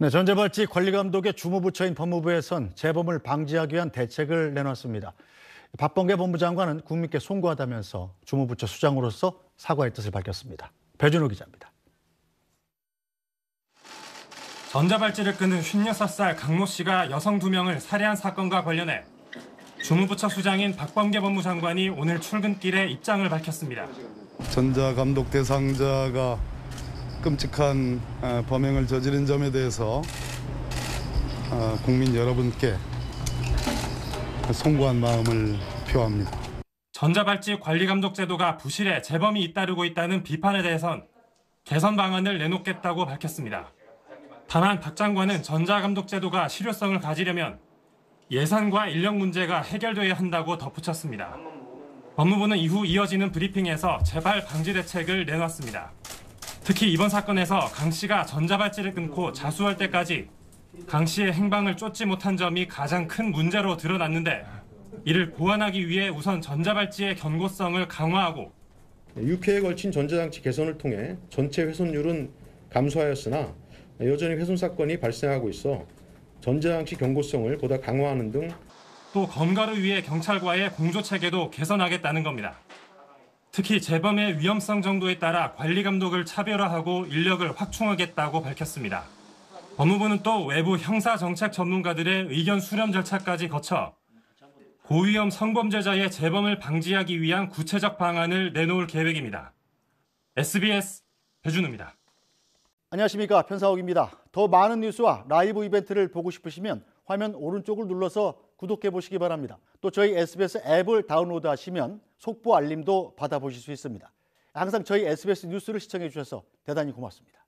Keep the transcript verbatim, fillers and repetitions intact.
네, 전자발찌 관리감독의 주무부처인 법무부에선 재범을 방지하기 위한 대책을 내놨습니다. 박범계 법무장관은 국민께 송구하다면서 주무부처 수장으로서 사과의 뜻을 밝혔습니다. 배준호 기자입니다. 전자발찌를 끄는 쉰여섯 살 강모 씨가 여성 두 명을 살해한 사건과 관련해 주무부처 수장인 박범계 법무장관이 오늘 출근길에 입장을 밝혔습니다. 전자감독 대상자가 끔찍한 범행을 저지른 점에 대해서 국민 여러분께 송구한 마음을 표합니다. 전자발찌 관리감독 제도가 부실해 재범이 잇따르고 있다는 비판에 대해선 개선 방안을 내놓겠다고 밝혔습니다. 다만 박 장관은 전자감독 제도가 실효성을 가지려면 예산과 인력 문제가 해결돼야 한다고 덧붙였습니다. 법무부는 이후 이어지는 브리핑에서 재발 방지 대책을 내놨습니다. 특히 이번 사건에서 강 씨가 전자발찌를 끊고 자수할 때까지 강 씨의 행방을 쫓지 못한 점이 가장 큰 문제로 드러났는데 이를 보완하기 위해 우선 전자발찌의 견고성을 강화하고 육 회에 걸친 전자장치 개선을 통해 전체 훼손율은 감소하였으나 여전히 훼손 사건이 발생하고 있어 전자장치 견고성을 보다 강화하는 등 또 검거를 위해 경찰과의 공조체계도 개선하겠다는 겁니다. 특히 재범의 위험성 정도에 따라 관리감독을 차별화하고 인력을 확충하겠다고 밝혔습니다. 법무부는 또 외부 형사정책 전문가들의 의견 수렴 절차까지 거쳐 고위험 성범죄자의 재범을 방지하기 위한 구체적 방안을 내놓을 계획입니다. 에스비에스 배준우입니다. 안녕하십니까, 편사옥입니다. 더 많은 뉴스와 라이브 이벤트를 보고 싶으시면 화면 오른쪽을 눌러서 구독해 보시기 바랍니다. 또 저희 에스비에스 앱을 다운로드하시면 속보 알림도 받아보실 수 있습니다. 항상 저희 에스비에스 뉴스를 시청해 주셔서 대단히 고맙습니다.